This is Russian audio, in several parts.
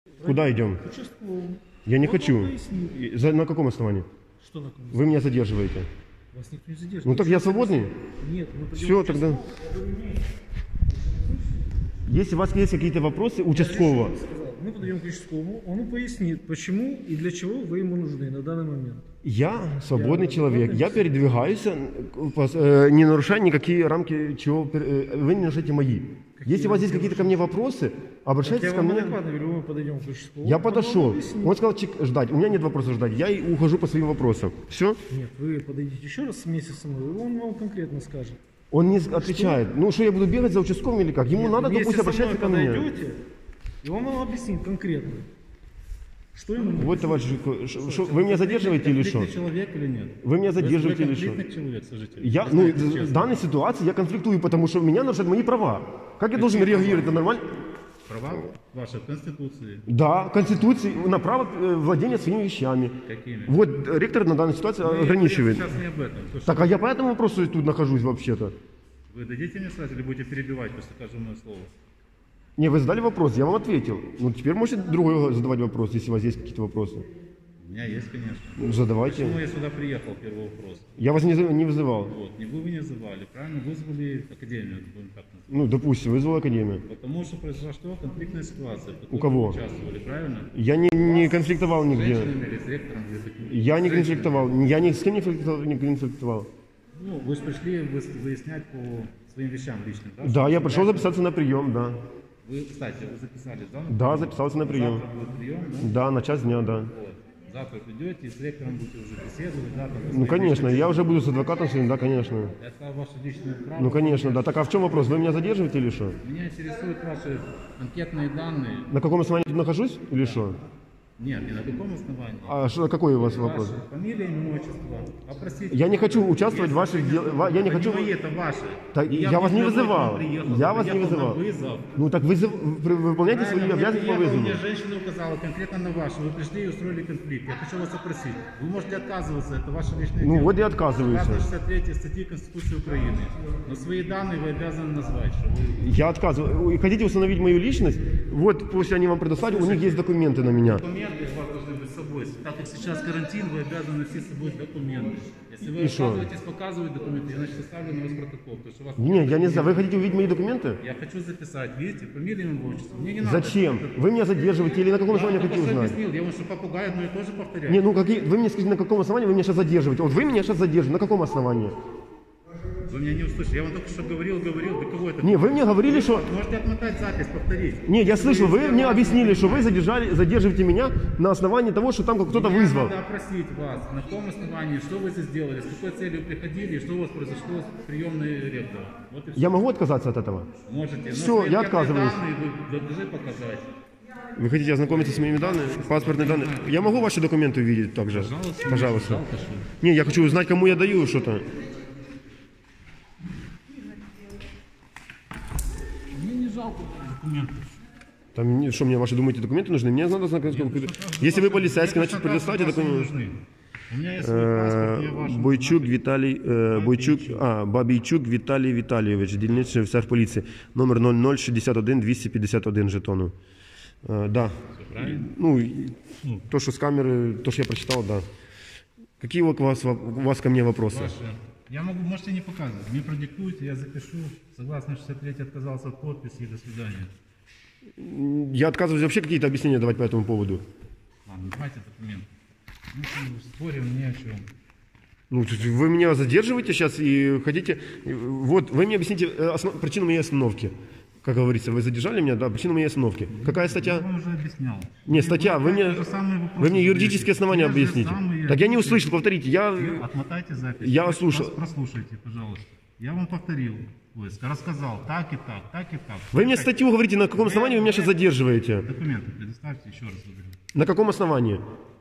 Куда идем? Участковому. Я не Он хочу. вам пояснит. На каком основании? Что на ком? Вы меня задерживаете. Вас никто не задерживает. Ну так я свободный? Нет, мы пойдем Все, к тогда. участковому. Если у вас есть какие-то вопросы участкового, Я сказал, мы подойдем к участковому, он пояснит, почему и для чего вы ему нужны на данный момент. я свободный человек, я передвигаюсь, не нарушая никакие рамки, чего вы не нарушаете мои. Если у вас есть какие-то ко мне вопросы, обращайтесь Я ко вам мне. адекватно говорю, мы подойдем к участковому. Я он вам подошел, объяснит. он сказал ждать, у меня нет вопросов ждать, я и ухожу по своим вопросам. Все? Нет, вы подойдите еще раз вместе со мной, и он вам конкретно скажет. Он не отвечает. Ну что, я буду бегать за участковым или как? Ему Нет, надо, то вместе пусть со обращается ко мной мне. подойдете, и он вам объяснит конкретно, что ему нужно. Вот, товарищ, вы меня задерживаете или что? Конфликтный человек или нет? Вы меня задерживаете или что? Конфликтный человек, скажите. Я, Вы ну, знаете, в честно. данной ситуации я конфликтую, потому что меня нарушают мои права. Как я должен реагировать на нормально? Права ваши в Конституции. Да, Конституции, на право владения своими вещами. Какими? Вот ректор на данной ситуации Мы ограничивает. Сейчас не об этом. То, что Так, а я по этому вопросу тут нахожусь вообще-то. Вы дадите мне сказать или будете перебивать после каждого слова? Не, вы задали вопрос, я вам ответил. Ну, теперь можете другой задавать вопрос, если у вас есть какие-то вопросы. У меня есть, конечно. Ну, задавайте. Почему я сюда приехал, первый вопрос. Я вас не вызывал. Вот, не вы не вызывали, правильно? Вызвали академию, будем так называть. Ну, допустим, вызвал академию. Потому что произошла конфликтная ситуация. в которой У кого? Вы участвовали, правильно? Я не конфликтовал С нигде. женщинами или с ректором? Или с таким- Я не с женщинами? конфликтовал. Я ни с кем не конфликтовал. Ну, вы же пришли выяснять по своим вещам личным, да? Да, я пришел записаться на прием, да. Вы, кстати, вы записались, да? Да, записался на прием. Завтра будет прием, да? Да, на час дня, да. Вот. Завтра придете и с ректором будете уже беседовать, да? Там, по Ну, своим конечно, личным я уже буду с адвокатом своим, да, конечно. делам. Это ваше личное право. Ну, конечно, да. Так, а в чем вопрос? Вы меня задерживаете или что? Меня интересуют ваши анкетные данные. На каком основании тут нахожусь или что? Нет, не на каком основании. А что, какой у вас вопрос? Ваша фамилия, имя, отчество. Опросите. Я не хочу участвовать в ваших делах. Я не Это хочу... не мои, это ваши. Так, И я вас не домой к вам вызывал. приехал. Я вас не Приехал на вызывал. вызов. Ну, так выполняйте свои Правильно, обязанности по приехал, вызову. мне женщина указала конкретно на вашу. Вы пришли и устроили конфликт. Я хочу вас опросить. Вы можете отказываться, это ваше личное Ну, дело. вот и отказываюсь. Согласно 63 статьи Конституции Украины. Но свои данные вы обязаны назвать, что вы Я отказываю. Хотите установить мою личность? Вот, пусть они вам предоставят, у них есть документы на меня. документы у вас должны быть с собой. Так как сейчас карантин, вы обязаны носить с собой документы. Если вы И что? отказываетесь показывать документы, я значит составлю на вас протокол. Потому что у вас Нет, я не знаю. Вы хотите увидеть мои документы? Я хочу записать, видите, фамилию, имя, отчество. Мне не надо. Зачем? Вы меня задерживаете или на каком Я основании вам хотите только что узнать? объяснил, я вам что попугай одно и то же повторяю. Не, ну какие, вы мне скажите, на каком основании вы меня сейчас задерживаете? Вот вы меня сейчас задерживаете, на каком основании? Вы меня не услышали. Я вам только что говорил, до кого это? Не, вы мне говорили, что... Можете отмотать запись, повторить. Не, я слышал, вы мне объяснили, что вы задерживаете меня на основании того, что там кто-то Мне вызвал. надо опросить вас, на каком основании, что вы здесь делали, с какой целью приходили, и что у вас произошло с приемной ректора. Вот и все. Я могу отказаться от этого? Можете. Но Всё, свои я анкетные отказываюсь. данные вы должны показать. Вы хотите ознакомиться с моими данными, паспортные данные? Я могу ваши документы увидеть также? Пожалуйста. Не, я хочу узнать, кому я даю что-то. Мне не жалко документов. Там, что мне, ваши, думаете, документы нужны? Мне надо знакомиться. Если вы полицейский, значит, предоставьте документы. У меня есть свой паспорт, я ваш. Бойчук Віталій, Бабійчук Віталій Віталійович, дільничний офіцер поліції, номер 0061 251 жетону. Да. Правильно? Ну, то, что с камеры, то, что я прочитал, да. Какие у вас ко мне вопросы? Ваши. Я могу, можете не показывать. Мне продиктуйте, я запишу. Согласно 63 отказался от подписи и до свидания. Я отказываюсь вообще какие-то объяснения давать по этому поводу. Ладно, давайте документы. Ну, спорим ни о чем. Ну, вы меня задерживаете сейчас и хотите... Вот, вы мне объясните причину моей остановки. Как говорится, вы задержали меня, да, причину моей остановки. Какая Я статья? вам уже объяснял. Не, статья, вы мне юридические основания объясните. Так я не услышал, повторите, Отмотайте запись. Я слушал. Прослушайте, пожалуйста. Я вам повторил. Рассказал так и так, так и так. Вы мне статью говорите, на каком основании вы меня сейчас задерживаете? Документы предоставьте, еще раз говорю. На каком основании?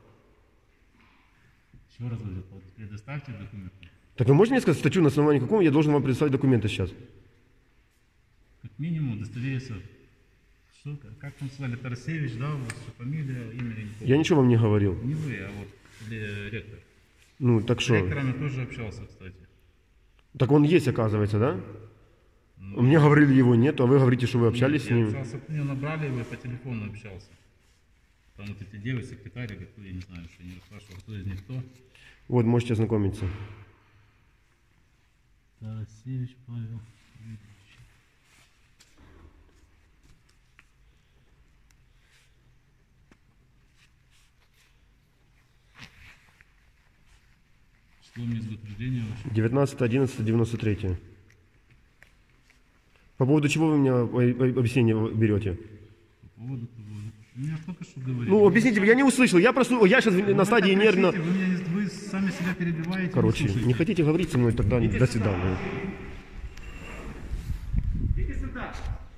Еще раз говорю, предоставьте документы. Так вы можете мне сказать статью, на основании какого я должен вам предоставить документы сейчас? Как минимум удостовериться. Что, как вам сказали, Тарасевич, да, ваша фамилия, имя, я не помню. Я ничего вам не говорил. Не вы, а вот ректор. Ну, так С что? ректором я тоже общался, кстати. Так он есть, оказывается, да? Мне говорили, его нет, а вы говорите, что вы общались с Я ним. общался, мне набрали его и по телефону общался. Там вот эти девы, секретари, кто, я не знаю, что не расспрашивал, кто из них кто. Вот, можете ознакомиться. Тарасевич Павел Юрьевич. Число месяца утверждения ваше. 19.11.93. По поводу чего вы меня объяснение берете? По поводу того. Вы меня только что говорили. Ну, объясните, я не услышал. Я сейчас на стадии нервно... Вы сами себя перебиваете. Короче, не хотите говорить со мной, тогда до свидания. Иди сюда.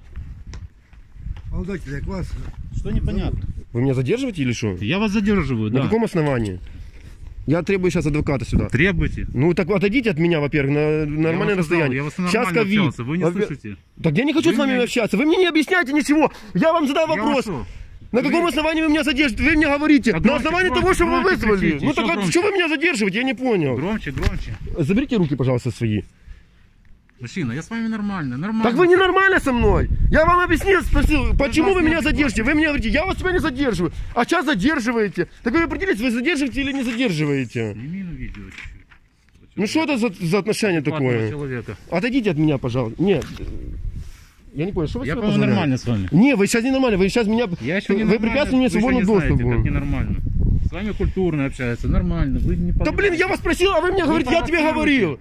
Молодой человек, вас Что непонятно? Вы меня задерживаете или что? Я вас задерживаю, На да. каком основании? Я требую сейчас адвоката сюда. Требуйте. Ну так отойдите от меня, во-первых, на нормальное расстояние. Я вас Сейчас нормально ковид. общался, вы не слышите. Так я не хочу Вы с вами мне- общаться. Вы мне не объясняете ничего. Я вам задаю Я вопрос. вас что? На каком основании вы меня задержите? Вы мне говорите. Так на громче, основании громче, того, что вы громче вызвали. кричите, Ну еще так громче. что вы меня задерживаете? Я не понял. Громче, громче. Заберите руки, пожалуйста, свои. Мужчина, я с вами нормально, нормально. Так вы ненормально со мной. Я вам объяснил, спросил, почему вас вы не меня адекватны. задержите? Вы меня говорите, я вас тебя не задерживаю. А сейчас задерживаете. Так вы определитесь, вы задерживаете или не задерживаете. Сними на видео чуть-чуть. Ну что это за отношение Адекватного такое? человека. Отойдите от меня, пожалуйста. Нет. Я не понял, что вы Я, себе по-моему, позволяете? нормально с вами. Не, вы сейчас ненормально, вы сейчас меня... Я еще вы не препятствуете мне свободному доступу. как ненормально. С вами культурно общается, нормально. Вы не Да блин, я вас просил, а вы мне говорите, я тебе провоцируете. говорил.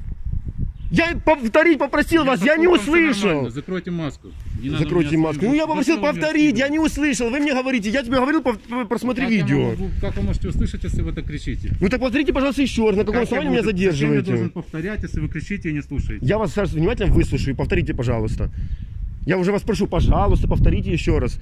Я повторить попросил вас, я не услышал. Закройте маску. Не надо Закройте меня маску. своим- Ну я попросил Зачем вы меня повторить, я скидываете? не услышал. Вы мне говорите, я тебе говорил, просмотри Как я видео. могу- Как вы можете услышать, если вы так кричите? Ну так повторите, пожалуйста, еще раз, на каком Как я основании меня буду- Зачем я должен задерживаете? повторять, если вы кричите и не слушаете? Я вас сейчас внимательно выслушаю, повторите, пожалуйста. Я уже вас прошу, пожалуйста, повторите еще раз.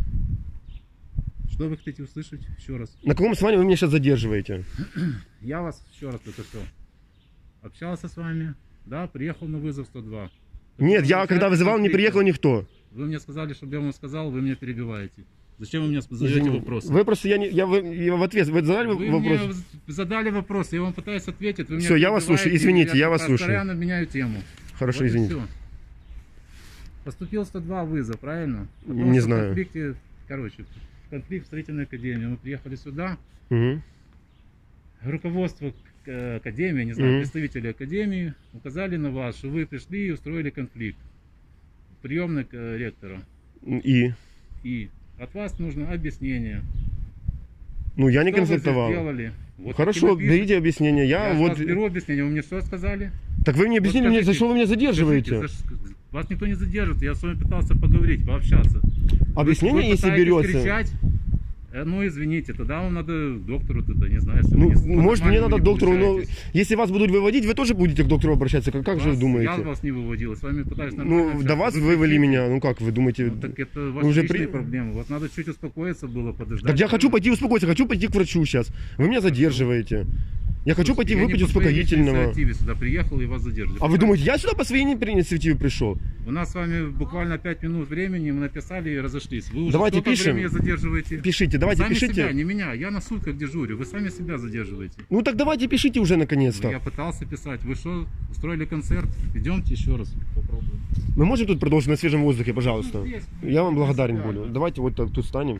Что вы хотите услышать? Еще раз. На каком основании вы меня сейчас задерживаете? Я вас еще раз только что общался с вами. Да, приехал на вызов 102. Нет, я когда вызывал, не приехал никто. Вы мне сказали, чтобы я вам сказал, вы меня перебиваете. Зачем вы меня задаете Извини. вопросы? Вы просто, я в ответ, вы задали Вы вопрос? мне задали вопрос, я вам пытаюсь ответить. Вы меня Всё, я вас перебиваете, слушаю. Извините, я вас слушаю. Постоянно меняю тему. Хорошо, Вот и извините. всё. Поступил 102 вызов, правильно? Не что знаю. В конфликте, конфликт в строительной академии. Мы приехали сюда, Мгм. руководство академии, не знаю, Мгм. представители академии указали на вас, что вы пришли и устроили конфликт. Приемный ректора. И? И от вас нужно объяснение. Ну, я не Что вы здесь конфликтовал. делали? Вот Хорошо, так и напишите. берите объяснение. Я Я от вот... вас беру объяснение, вы мне что сказали? Так вы мне объяснили, мне, за скажите, что вы меня задерживаете? Скажите, вас никто не задержит, я с вами пытался поговорить, пообщаться. Объяснение, Вы если пытаетесь берется... кричать, ну извините, тогда вам надо к доктору тогда, не знаю. Если Ну, вы не- может, мне нормально надо вы к не доктору, но получаетесь. если вас будут выводить, вы тоже будете к доктору обращаться. Как же вы Я думаете? вас не выводил, с вами пытаюсь нормально Ну, общаться. до вас Вы вывели кричите. меня. Ну как вы думаете? Ну, так это ваши уже личные при- проблемы. Вот надо чуть успокоиться было, подождать. Так я хочу пойти успокоиться, хочу пойти к врачу сейчас. Вы меня задерживаете. Я хочу пойти Я не выпить по своей успокоительного. инициативе сюда приехал и вас задержали. А вы думаете, я сюда по своей инициативе пришел? У нас с вами буквально 5 минут времени, мы написали и разошлись. Вы уже Давайте столько пишем. времени задерживаете. Пишите, давайте сами пишите. себя, не меня. Я на сутках дежурю. Вы сами себя задерживаете. Ну так давайте пишите уже Я наконец-то. пытался писать. Вы что, устроили концерт? Идемте еще раз попробуем. Мы можем тут продолжить на свежем воздухе, пожалуйста? Ну, здесь, Я вам благодарен принципиально. буду. Давайте вот так тут станем.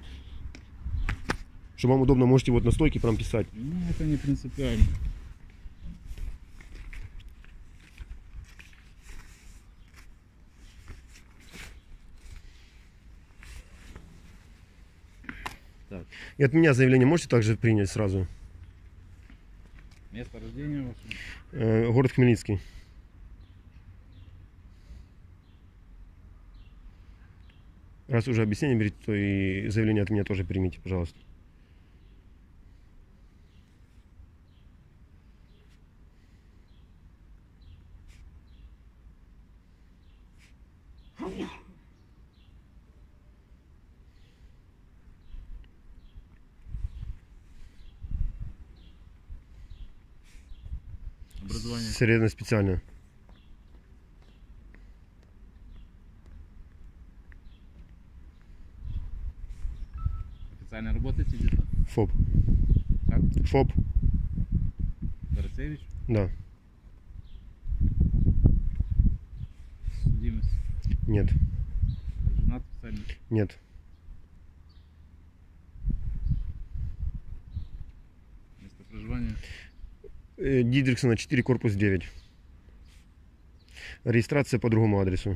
Чтобы вам удобно, можете вот на стойке прям писать. Ну, это не принципиально. Так, И от меня заявление можете также принять сразу? место рождения ваше. Город Хмельницкий. Раз уже объяснение берите, то и заявление от меня тоже примите, пожалуйста. Образование. Среднее специальное. Официально работаете где-то? ФОП. Как? ФОП, Тарасевич? да. Судимость? Нет, Женат официально? нет. Дидриксона 4, корпус 9. Регистрация по другому адресу.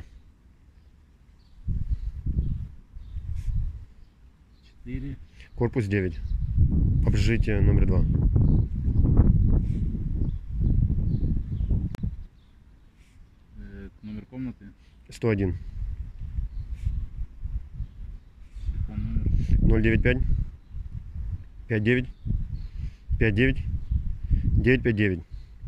4. Корпус 9. Общежитие номер 2. Номер комнаты. 101. Телефон номер. 095 59 59 959.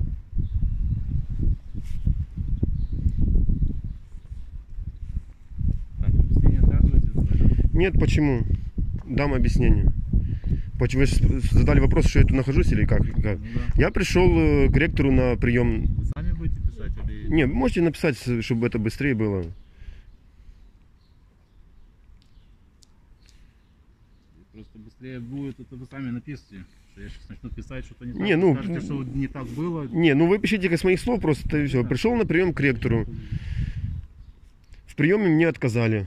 Так, объяснение отказываетесь? Нет, почему? Дам объяснение. Вы задали вопрос, что я тут нахожусь или как? Ну, да. Я пришел к ректору на прием. Вы сами будете писать или... Не, вы можете написать, чтобы это быстрее было. Просто быстрее будет, это вы сами напишите. Что я сейчас начну писать что-то не так. Не, ну, скажете, что не так было. Не, ну вы пишите как с моих слов просто, и все. Пришел на прием к ректору. В приеме мне отказали.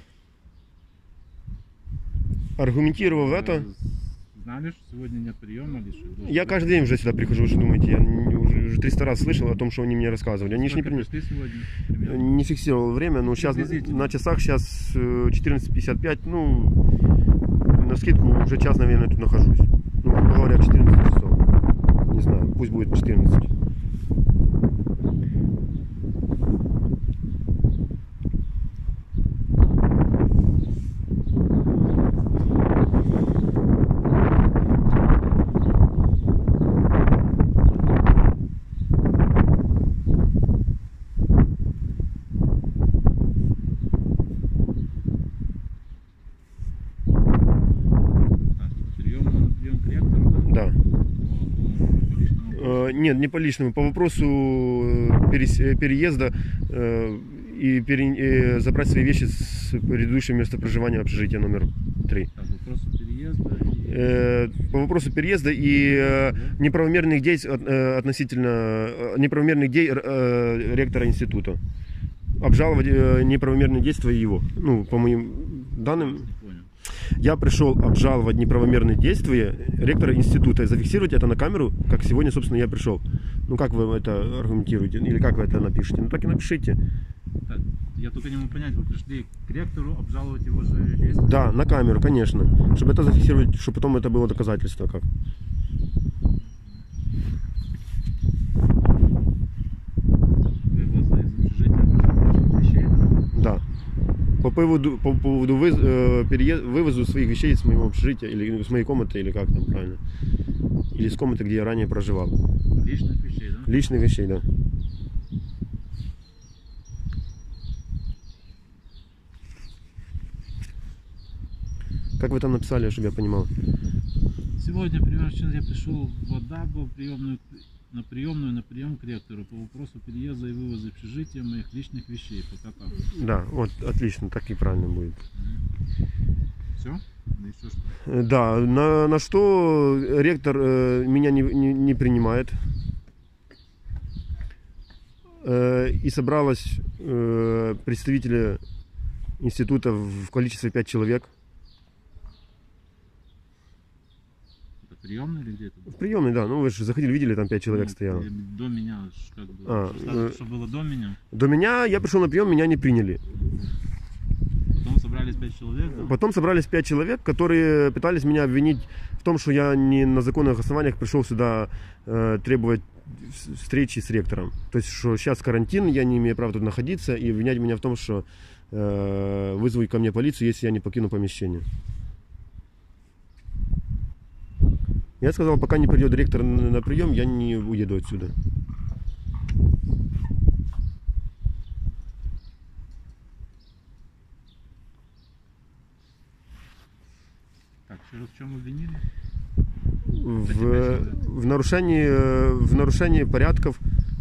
Аргументировав это, Знали, что сегодня нет приема или что? я каждый день уже сюда прихожу, что думаете, я уже 300 раз слышал о том, что они мне рассказывали. Они ж не, пришли сегодня? Примерно? не фиксировал время, но сейчас Приблизительно. на часах сейчас 14:55, ну, на скидку уже час, наверное, тут нахожусь. Ну, грубо говоря, 14 часов. Не знаю, пусть будет 14. Прием к ректору, да? Да. По личному вопросу. Нет, не по личному, по вопросу переезда и забрать свои вещи с предыдущего места проживания общежития номер 3. Так, вопросы переезда. И... По вопросу переезда и неправомерных действий относительно неправомерных действий ректора института. Обжаловать неправомерные действия его. Ну, по моим данным, Не понял. я пришел обжаловать неправомерные действия ректора института и зафиксировать это на камеру, как сегодня, собственно, я пришел. Ну, как вы это аргументируете? Или как вы это напишите? Ну, так и напишите. Так, я только не могу понять, вы пришли к ректору обжаловать его же действия? Да, на камеру, конечно. Чтобы это зафиксировать, чтобы потом это было доказательство. Как? Вывоза из общежития ваших вещей? Да. По поводу вывозу своих вещей с моего общежития, или с моей комнаты, или как там правильно. Или с комнаты, где я ранее проживал. Личных вещей, да? Личных вещей, да. Как вы там написали, чтобы я понимал? Сегодня, примерно, сейчас я пришел в Адабу на прием к ректору по вопросу переезда и вывоза из общежития моих личных вещей. Пока так. Да, вот, отлично, так и правильно будет. Все? Да еще что? Да, на что ректор меня не принимает. И собралось представители института в количестве 5 человек. Это приемный или где это было? В приемной, да. Ну вы же заходили, видели, там 5 человек Ну, стояло. До меня, как бы, А, что было до меня. До меня, я пришел на прием, меня не приняли. Потом собрались 5 человек, да? Потом собрались 5 человек, которые пытались меня обвинить в том, что я не на законных основаниях пришел сюда требовать встречи с ректором. То есть, что сейчас карантин, я не имею права тут находиться, и обвинять меня в том, что вызовут ко мне полицию, если я не покину помещение. Я сказал, пока не придет ректор на прием, я не уеду отсюда. Так, еще раз в чем обвинили? В нарушении порядков,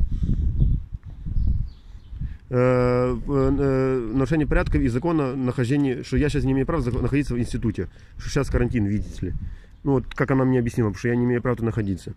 нарушение порядков и закона нахождения, что я сейчас не имею права находиться в институте, что сейчас карантин, видите ли. Ну вот как она мне объяснила, потому что я не имею права тут находиться.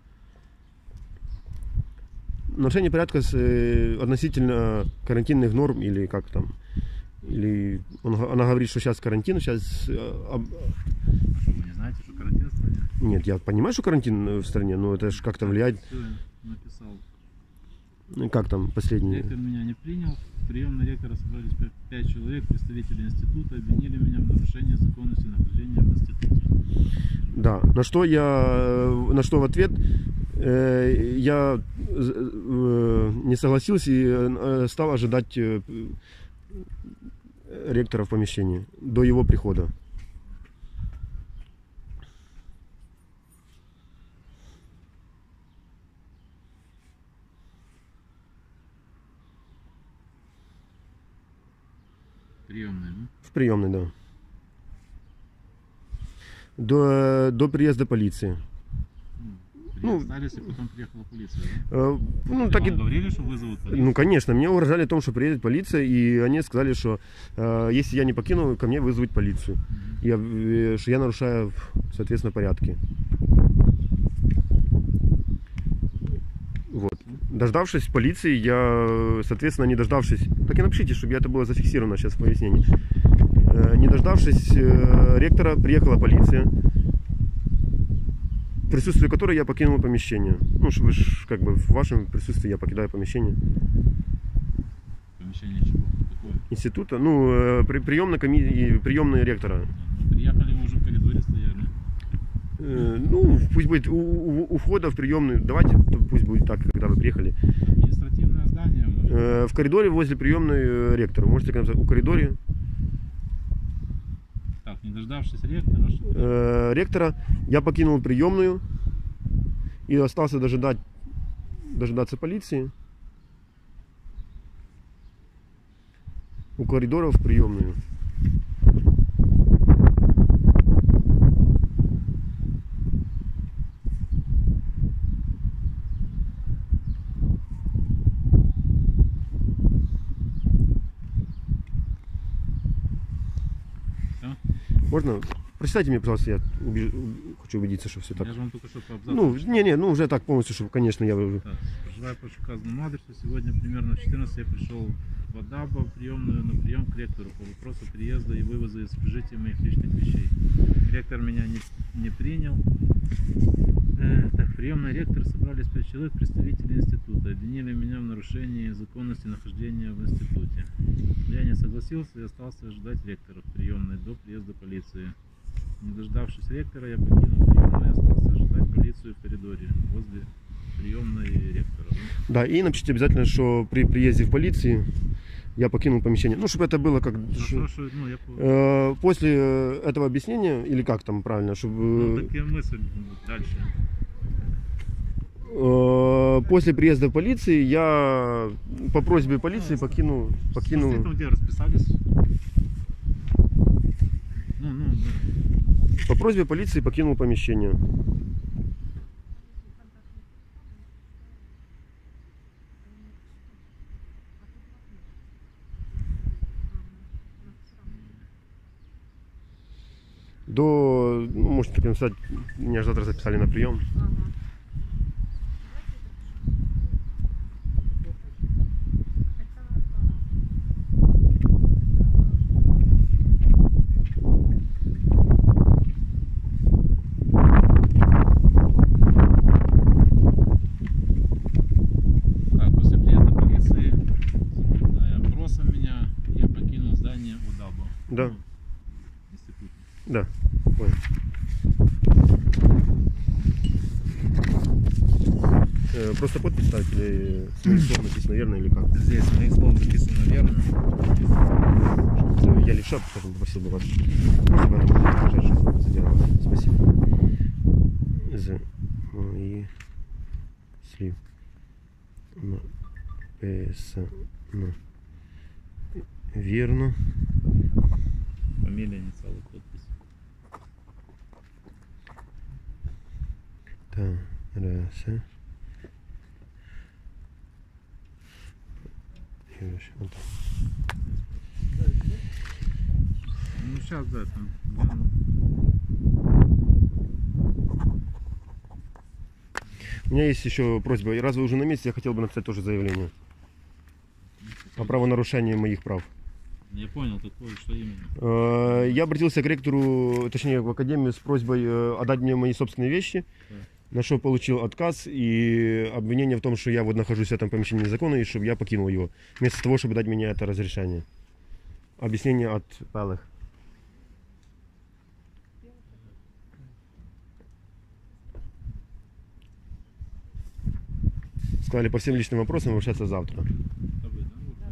Нарушение порядка относительно карантинных норм или как там. Или она говорит, что сейчас карантин, сейчас... Вы не знаете, что карантин в стране? Нет, я понимаю, что карантин в стране, но это же как-то влияет... Все написал. Как там последний? Ректор меня не принял. В приемный ректора собрались 5 человек, представители института, обвинили меня в нарушении законности нахождения в институте. Да, на что в ответ я не согласился и стал ожидать ректора в помещении до его прихода. Приемный, ну? В приемной, да. До приезда полиции. Остались, и потом приехала полиция, да? Ну, И так вам говорили, что вызовут полицию? Ну, конечно, мне угрожали о том, что приедет полиция, и они сказали, что если я не покину, ко мне вызовут полицию. Что я нарушаю, соответственно, порядки. Вот. Дождавшись полиции, я, соответственно, не дождавшись... Так и напишите, чтобы это было зафиксировано сейчас в пояснении. Не дождавшись ректора, приехала полиция, в присутствии которой я покинул помещение. Ну, чтобы как бы в вашем присутствии я покидаю помещение. Помещение чего? Какое? Института, ну, приемные ректора. Ну, приехали, вы уже в коридоре стояли. Ну, пусть будет у входа в приемную. Давайте, пусть будет так, когда вы приехали. Административное здание, может? В коридоре возле приемной ректора. Можете написать у коридоре. Так, не дождавшись ректора, что... Ректора, я покинул приемную и остался дожидаться полиции. У коридора в приемную. Все? Можно? Прочитайте мне, пожалуйста, я хочу убедиться, что все так. Я же вам только что по абзацу. Ну, не, уже так полностью, чтобы, конечно, я... Так, проживаю по указанному адресу. Сегодня примерно в 14 я пришел в Адабо, в приемную, на прием к ректору по вопросу приезда и вывоза из общежития моих личных вещей. Ректор меня не принял. Так, в приемный ректор собрались 5 человек, представители института. Обвинили меня в нарушении законности нахождения в институте. Я не согласился и остался ожидать ректора в приемной до приезда полиции. Не дождавшись ректора, я покинул приемную и остался ожидать полицию в коридоре возле приемной ректора. Да, и напишите обязательно, что при приезде в полиции я покинул помещение. Ну, чтобы это было как... Ну, я... После этого объяснения, или как там правильно, чтобы... Ну, такие мысли дальше. После приезда полиции я по просьбе полиции покинул... Там, где расписались? Да. По просьбе полиции покинул помещение. Ну, можете так написать, меня же завтра записали на прием. Так, после приезда полиции опросом меня я покинул здание Адабо. Да. Институт. Да, понял. Просто подпись ставить или с моих слов написано верно или как? Здесь моих слов записано верно. Я левша, поэтому попросил бы вас, чтобы это можно держать, чтобы задержалось. Спасибо за мои слив. Написано верно. Фамилия, инициалы, подпись. Тараса. Вот. Ну сейчас, да, там. У меня есть еще просьба. Раз вы уже на месте, я хотел бы написать тоже заявление о правонарушении моих прав. Я понял, такое, что именно? Я обратился к ректору, точнее в академию с просьбой отдать мне мои собственные вещи, на что получил отказ и обвинение в том, что я вот нахожусь в этом помещении незаконно и чтобы я покинул его, вместо того, чтобы дать мне это разрешение. Объяснение от Пелых. Сказали по всем личным вопросам обращаться завтра. Это вы, да?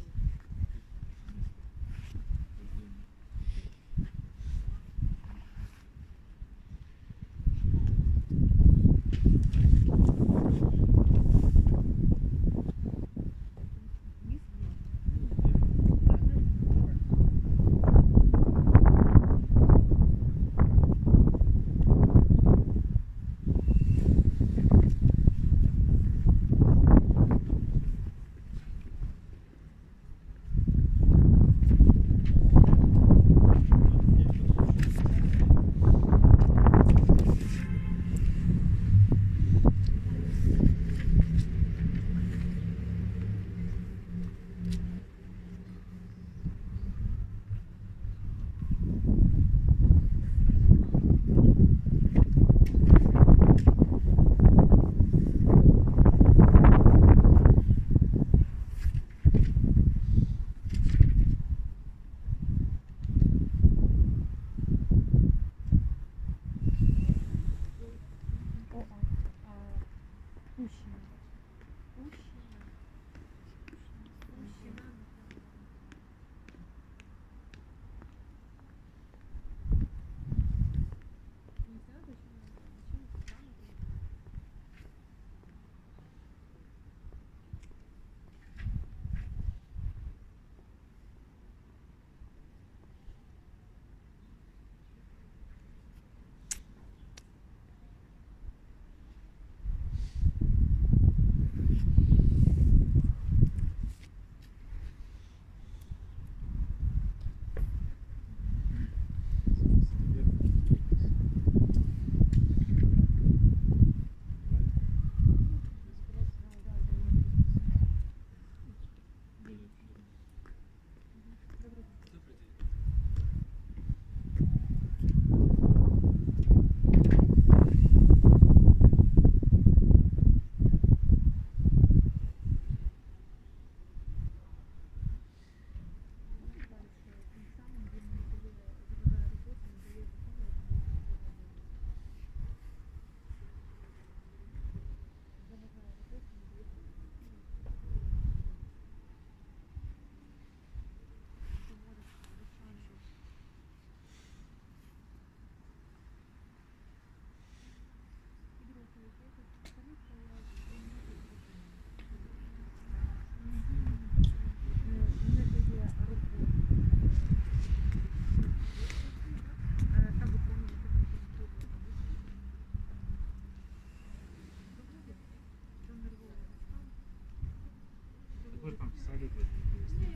Вы там писали в этом повестке?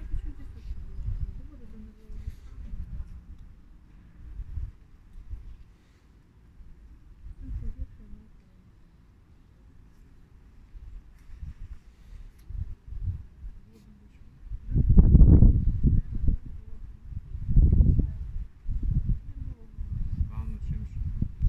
Стану чим же?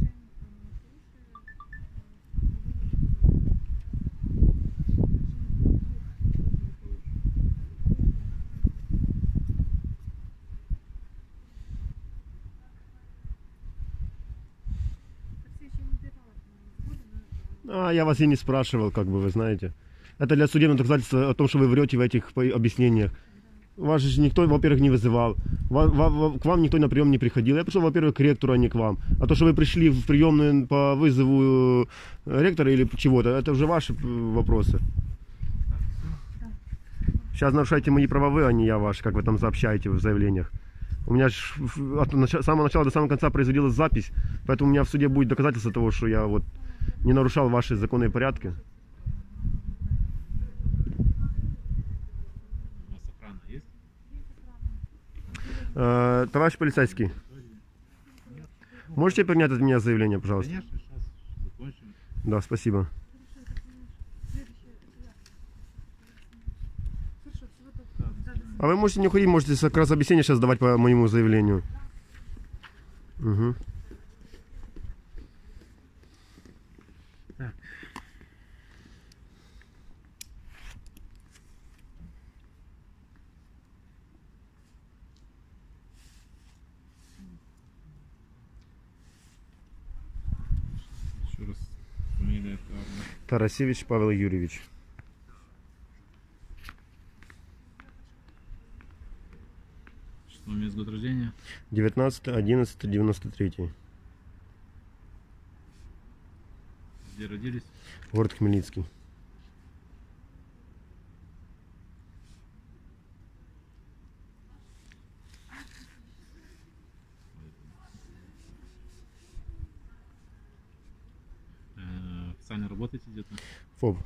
А я вас и не спрашивал, как бы вы знаете. Это для судебного доказательства о том, что вы врете в этих объяснениях. Вас же никто, во-первых, не вызывал. К вам никто на прием не приходил. Я пришел, во-первых, к ректору, а не к вам. А то, что вы пришли в приемную по вызову ректора или чего-то, это уже ваши вопросы. Сейчас нарушаете мои права вы, а не я ваши, как вы там сообщаете в заявлениях. У меня от самого начала до самого конца производилась запись, поэтому у меня в суде будет доказательство того, что я вот не нарушал ваши законные порядки. У вас охрана есть? Товарищ полицейский, можете принять от меня заявление, пожалуйста? Конечно, сейчас закончим. Да, спасибо. Да, А вы можете не уходить, можете как раз объяснение сейчас давать по моему заявлению. Угу. Так. Еще раз фамилия это Тарасевич Павел Юрьевич. что месяц год рождения? 19.11.93. Где родились? Город Хмельницкий. Официально работаете где-то? ФОБ.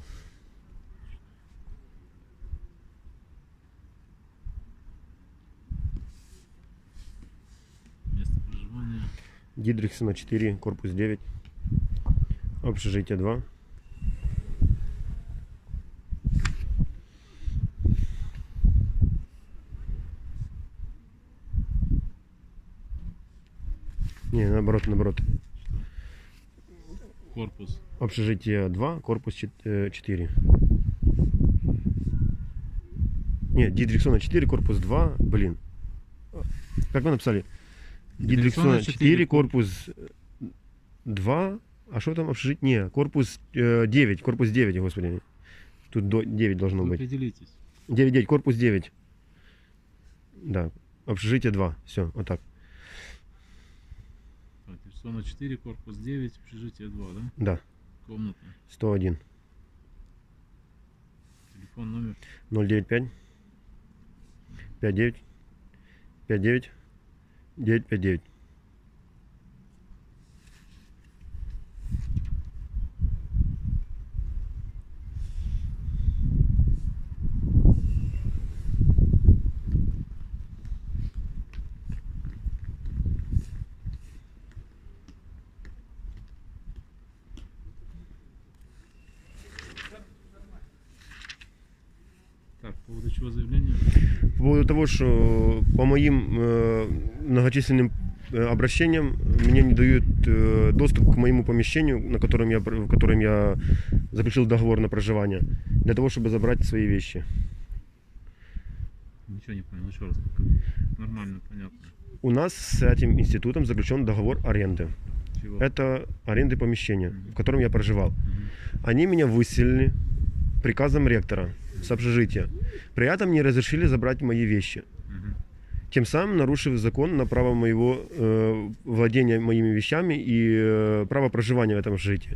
Место проживания? Дидрихсона 4, корпус 9. Общежитие 2. Не, наоборот. Корпус. Общежитие 2, корпус 4. Нет, Дидрихсона 4, корпус 2. Блин. Как вы написали? Дидрихсона 4, корпус 2. А что там общежитие? Не, корпус 9. Корпус 9, господи. Тут 9 должно Вы быть. определитесь. 9, корпус 9. Да. Общежитие 2. Все, вот так. Дидрихсона 4, корпус 9, общежитие 2, да? Да. Комната. 101. Телефон, номер. 095 59 59 959. Так, по поводу чего заявление? По поводу того, что по моим многочисленным обращениям мне не дают доступ к моему помещению, в котором я заключил договор на проживание, для того, чтобы забрать свои вещи. Ничего не понял, еще раз. Нормально, понятно. У нас с этим институтом заключен договор аренды. Чего? Это аренды помещения, в котором я проживал. Мгм. Они меня выселили приказом ректора с общежития. При этом не разрешили забрать мои вещи. Мгм. Тем самым нарушив закон на право моего владения моими вещами и право проживания в этом общежитии.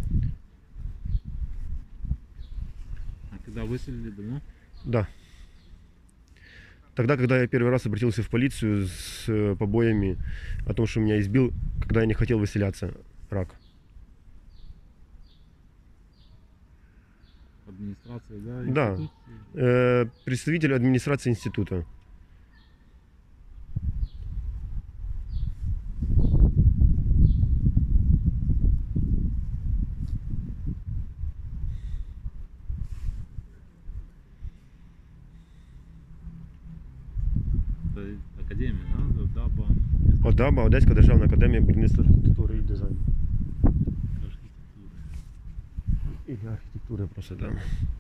А когда выселили, давно? Да. Тогда, когда я первый раз обратился в полицию с побоями о том, что меня избил, когда я не хотел выселяться, рак. Администрация, да? Да. Институт? Представитель администрации института. Это академия, да? ДАБА. ОДАБА, Одеська державна академія будівництва архітектури і дизайну. Архитектура. І архітектури просто, да.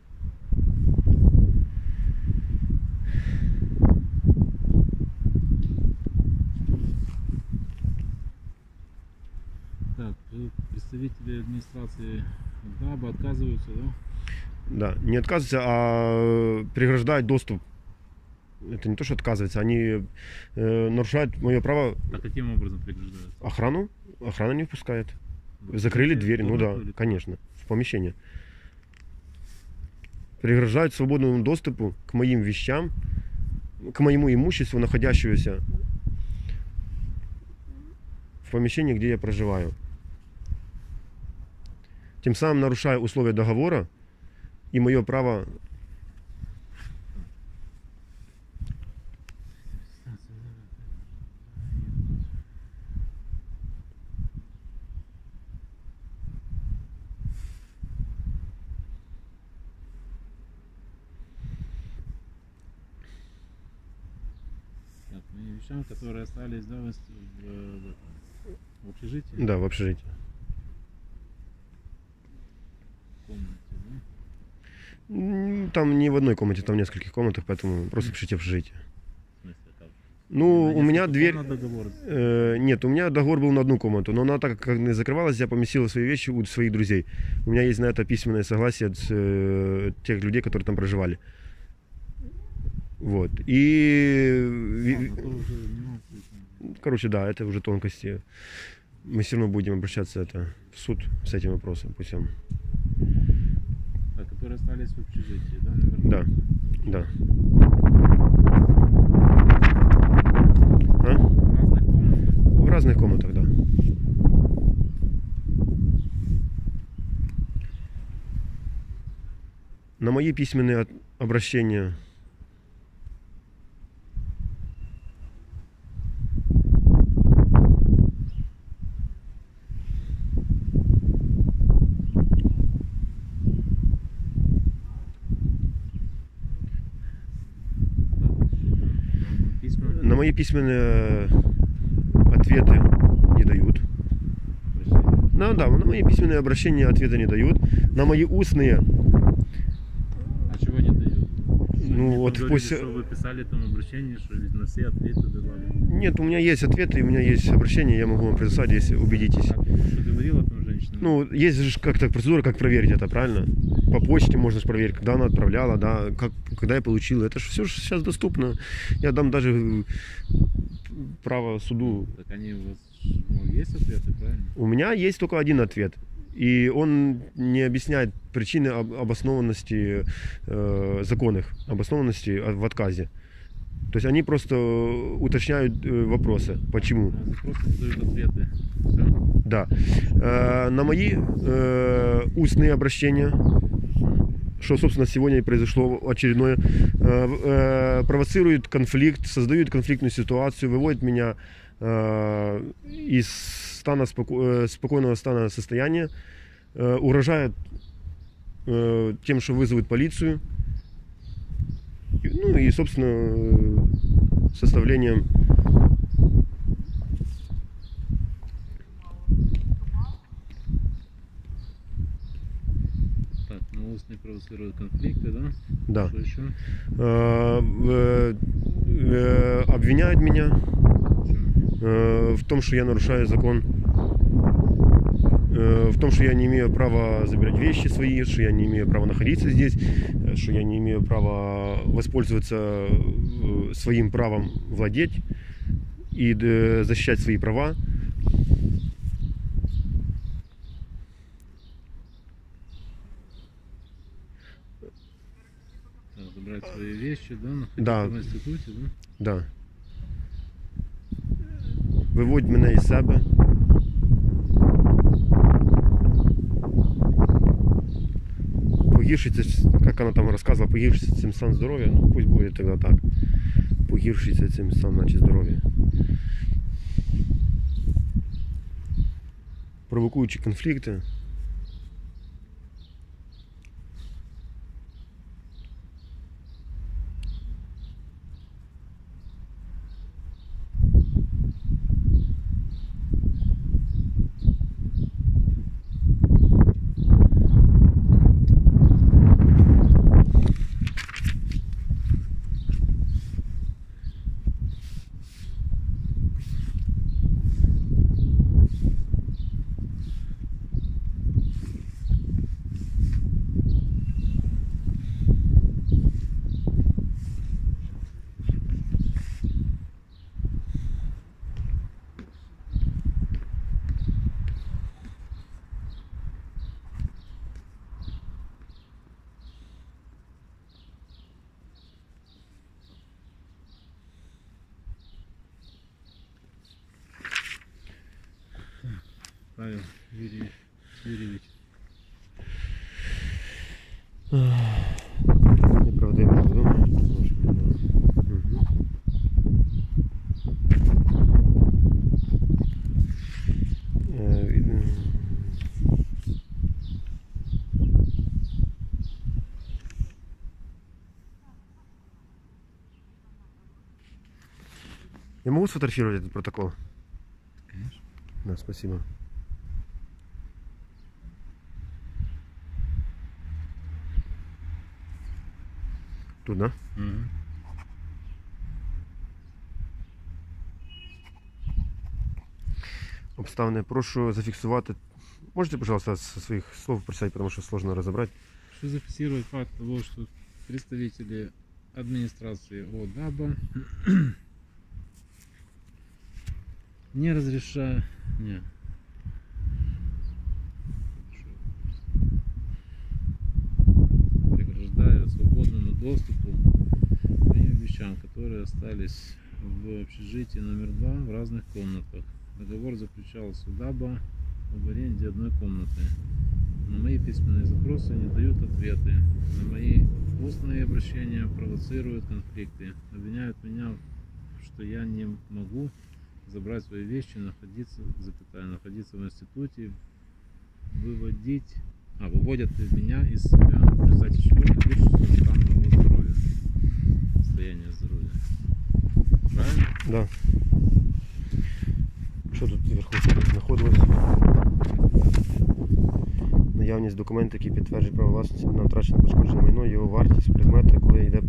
Так, представители администрации ДАБА отказываются, да? Да, не отказываются, а преграждают доступ. Это не то, что отказываются, они нарушают мое право. А каким образом преграждают? Охрану. Охрана не впускает. Закрыли дверь, ну да, Или- конечно, в помещение. Преграждают свободному доступу к моим вещам, к моему имуществу, находящемуся в помещении, где я проживаю. Тем самым нарушая условия договора и мое право. вещам, которые остались, да, в общежитии? Да, в общежитии. В комнате, да? Там не в одной комнате, там в нескольких комнатах, поэтому просто пишите общежитие. В смысле, как? Ну, На у меня несколько дверь... комнат договор. Нет, у меня договор был на одну комнату, но она так как не закрывалась, я поместил свои вещи у своих друзей. У меня есть на это письменное согласие от тех людей, которые там проживали. Вот. И... Это уже нюансы. Короче, да, это уже тонкости. Мы все равно будем обращаться это в суд с этим вопросом. Пусть он... Так, которые остались в общежитии, да, наверное? Да, да. А? Разных комнат? В разных комнатах, да. На мои письменные обращения Письма. на мои письменные ответы не дают. Ну да, на мои письменные обращения ответа не дают. На мои устные, А чего не дают? ну вот Говорили, пусть... что вы писали там обращение, что ведь на все ответы давали. Нет, у меня есть ответы, у меня есть обращения, я могу вам предоставить, если убедитесь. Как, что говорила там женщина? Ну, есть же как-то процедура, как проверить это, правильно? По почте можно же проверить, когда она отправляла, да, когда я получил. Это же все сейчас доступно. Я дам даже право суду. Так они у вас, ну, есть ответы, правильно? У меня есть только один ответ. И он не объясняет причины обоснованности законных, обоснованности в отказе. То есть они просто уточняют вопросы. Почему? Просто дают ответы. Все. Да. На мои устные обращения, что, собственно, сегодня и произошло очередное, провоцирует конфликт, создают конфликтную ситуацию, выводит меня из стана спокойного стана состояния, угрожают тем, что вызовут полицию, ну и, собственно, составлением Так, ну устные провоцируют конфликты, да? да. Что еще? Обвиняют меня Почему? в том, что я нарушаю закон, в том, что я не имею права забирать вещи свои, что я не имею права находиться здесь, что я не имею права воспользоваться своим правом владеть и защищать свои права. Так, забрать свои вещи, да? Находиться Да. в институте, да? Да. Виводять мене із себе. Погіршиться, як вона там розказувала, погіршиться цим стан здоров'я. Ну, пусть буде тоді так. Погіршиться цим стан, значить, здоров'я. Провокуючи конфлікти. Павел Юрьевич. Неправдивий дом. Я могу сфотографировать этот протокол? Конечно. Да, спасибо. Тут, да? Мгм. Обставини. Прошу зафіксувати. Можете, пожалуйста, со своих слов прочитать, потому что сложно разобрать. Что зафиксировать факт того, что представители администрации ОДАБа не разрешают... Не. Преграждают свободному доступу к моим вещам, которые остались в общежитии номер 2 в разных комнатах. Договор заключался УДАБа об аренде одной комнаты. На мои письменные запросы не дают ответы. На мои устные обращения провоцируют конфликты. Обвиняют меня, что я не могу забрать свои вещи, находиться в институте, выводят меня из себя. В результате чего ухудшится стан моего здоровья. Состояние здоровья. Правильно? Да. Що тут вверху знаходилось? Наявність документів, які підтверджують право власності на втрачене пошкоджене майно, його вартість, предмети, коли йде...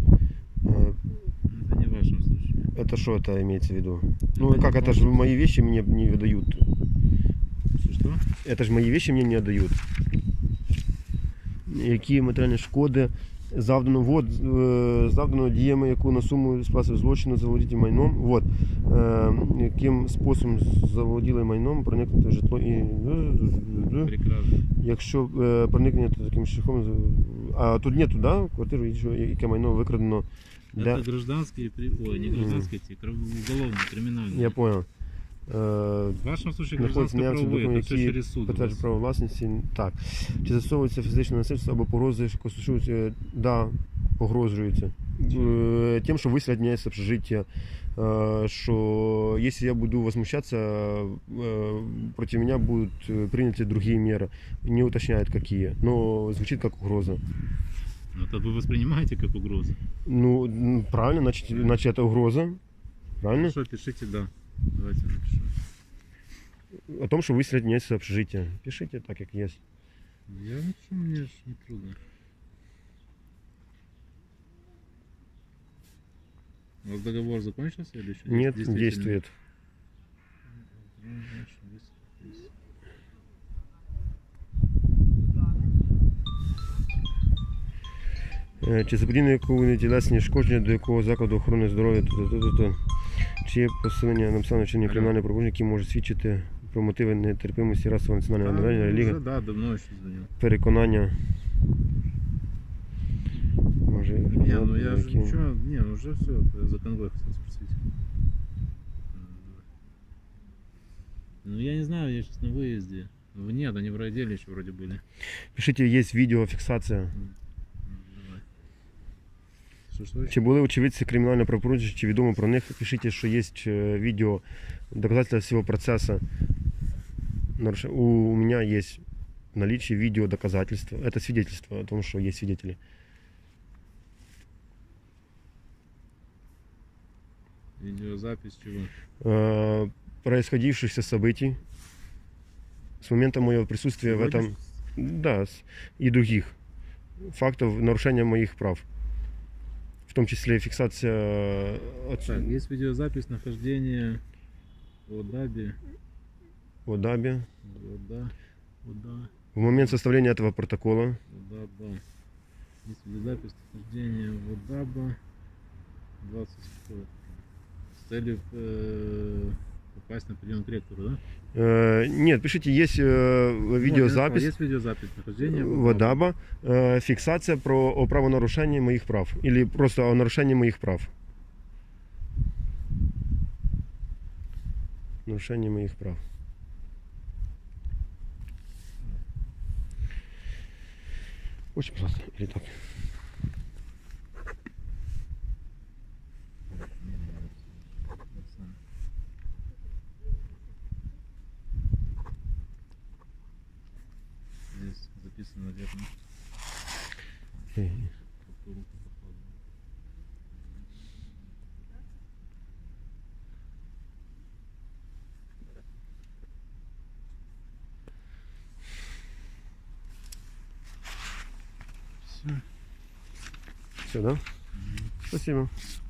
Это не в вашем случае. Это что это имеется в виду? Ну Это как, не это же важно. мои вещи мне не выдают. Что? Это же мои вещи мне не отдают. Які матеріальні шкоди завдано діями, яку на суму сплати злочину заволодіти майном. Вот. Яким способом заволоділи майном, проникнути в житло і... Прекрасно. Якщо проникнення то таким шляхом... А тут нету, да, квартиру, яке майно викрадено. Это гражданские, не гражданские, уголовные, криминальные. Я понял. В вашем случае Знаходиться гражданское наявці правовые, это все які через суд. у підтверджують вас. право власності. Так. Чи застосовується фізичне насильство або погрози, що стосуються, да, погрожується. Тем, что выселят меня из общежития, что если я буду возмущаться, против меня будут приняты другие меры. Не уточняют какие, но звучит как угроза. Ну, это вы воспринимаете как угрозу? Ну, правильно, значит это угроза. Правильно? Хорошо, пишите «да». Давайте напишу. О том, что выселят меня из общежития. Пишите так, как есть. Я напишу, мне ж не трудно. У вас договор закончился или еще? Нет, действительно? действует. Чи заподіяно якого тілесні шкодження до якого закладу охорони здоров'я, чи є посилення написано чинення кримінального правопорушення, які може свідчити про мотиви нетерпимості расового національного надання, релігії, Да, давно еще звонил. переконання. Може, Не, ну я же які- ничего, не, ну уже все, я за конвой хотел спросить. Ну я не знаю, я сейчас на выезде. Нет, они в райотделе еще вроде были. Пишите, є відеофіксація. Давай. Что? Чи були очевидці кримінального правопорушення, чи відомо про них? Пишите, що є відео, доказательства всего процесса. У меня есть в наличии видео доказательства. Это свидетельство о том, что есть свидетели. Видеозапись чего? Происходившихся событий с момента моего присутствия в этом, да, и других фактов нарушения моих прав. В том числе фиксация... Так, есть видеозапись нахождения в ОДАБе. В ОДАБе. ОДА. В момент составления этого протокола. ОДАБа. Есть видеозапись нахождения в ОДАБа 20 с целью попасть на прием к ректору, да? Нет, пишите, есть видеозапись. Есть видеозапись нахождения в ОДАБа, фиксация о правонарушении моих прав. Или просто о нарушении моих прав. Нарушение моих прав. Очень просто. Или так. Здесь записано верно. Все, да? Спасибо.